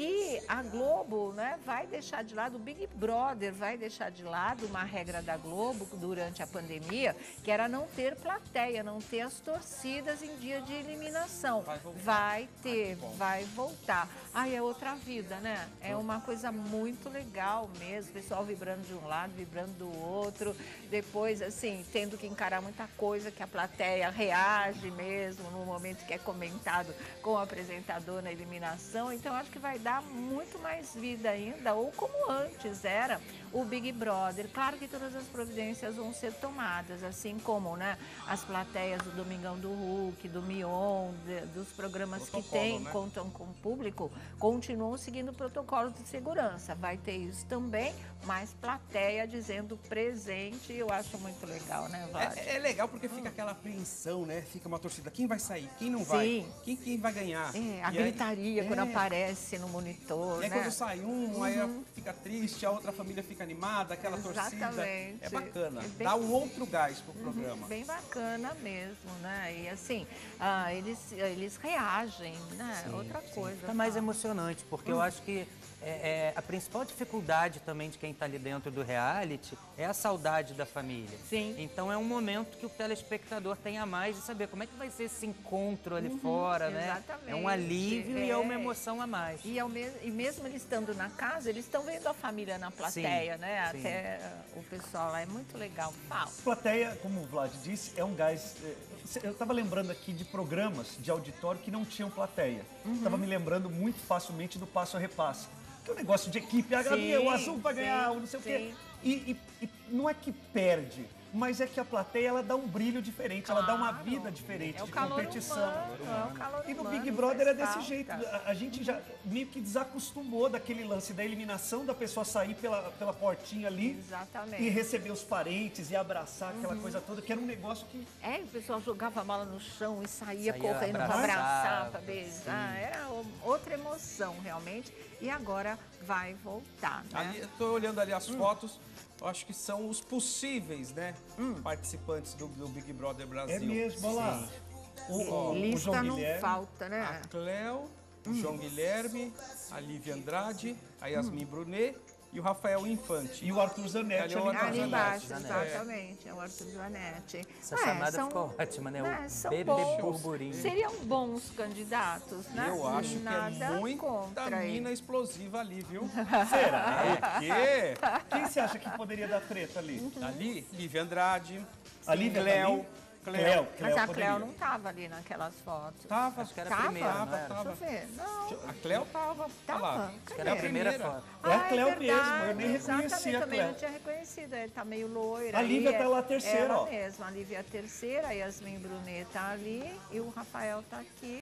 que a Globo, né, vai deixar de lado, o Big Brother vai deixar de lado uma regra da Globo durante a pandemia, que era não ter plateia, não ter as torcidas em dia de eliminação. Vai ter, vai voltar. Ai, é outra vida, né? É uma coisa muito legal mesmo, o pessoal vibrando de um lado, vibrando do outro, depois, assim, tendo que encarar muita coisa que a plateia reage mesmo no momento que é comentado com o apresentador na eliminação. Então, acho que vai dar muito mais vida ainda, ou como antes era o Big Brother. Claro que todas as providências vão ser tomadas, assim como, né, as plateias do Domingão do Hulk, do Mion, dos programas que tem, né, contam com o público, continuam seguindo o protocolo de segurança. Vai ter isso também, mas plateia dizendo presente, eu acho muito legal, né, Vlad? É legal porque fica aquela apreensão, né? Fica uma torcida. Quem vai sair? Quem não vai? Quem vai ganhar? A gritaria quando aparece no monitor, e aí, né? quando sai aí fica triste, a outra família fica animada, aquela torcida. É bacana. Dá um outro gás pro programa. Bem bacana mesmo, né? E assim, eles reagem, né? Outra coisa. Tá mais emocionante, porque eu acho que a principal dificuldade também de quem está ali dentro do reality é a saudade da família. Sim. Então é um momento que o telespectador tem a mais de saber como é que vai ser esse encontro ali fora, né? Exatamente. É um alívio e é uma emoção a mais. E mesmo eles estando na casa, eles estão vendo a família na plateia, né? Sim. Até o pessoal lá, é muito legal. Fala. Plateia, como o Vlad disse, é um gás. Eu estava lembrando aqui de programas de auditório que não tinham plateia. Estava me lembrando muito facilmente do Passo a Repasse. Que é um negócio de equipe, o azul vai ganhar, não sei o quê. E não é que perde, mas é que a plateia ela dá um brilho diferente, ela dá uma vida diferente de competição. É o calor E no humano, Big Brother é desse falta. jeito. A gente já meio que desacostumou daquele lance da eliminação, da pessoa sair pela portinha ali. Exatamente. E receber os parentes e abraçar aquela coisa toda, que era um negócio que... O pessoal jogava a mala no chão e saía correndo para abraçar, para beijar. Era outra emoção, realmente. E agora vai voltar, né? Ali, eu tô olhando ali as fotos, eu acho que são os possíveis, né, participantes do Big Brother Brasil. É mesmo, olha lá. Lista o João não Guilherme. falta, né? A Cleo, o João Guilherme, a Lívia Andrade, a Yasmin Brunet e o Rafael Infante. E o Arthur Zanetti Ali embaixo, exatamente, é o Arthur Zanetti. Essa chamada ficou ótima, né? O bebê burburinho. Seriam bons candidatos, né? Eu acho que é muita mina explosiva ali, viu? Será? O quê? Quem você acha que poderia dar treta ali? Ali, Lívia Andrade, A Lívia Cleo. Mas a Cleo não estava ali naquelas fotos. Tava, acho que era a primeira, não era? Deixa eu ver. Não. A Cleo tava. Tava? Acho que era a primeira foto. É a Cleo mesmo, verdade, eu nem reconheci a também Cleo. não tinha reconhecido, ele tá meio loira. A Lívia tá lá a terceira, ela ó. mesma, a Lívia é a terceira, a Yasmin Brunet tá ali e o Rafael tá aqui.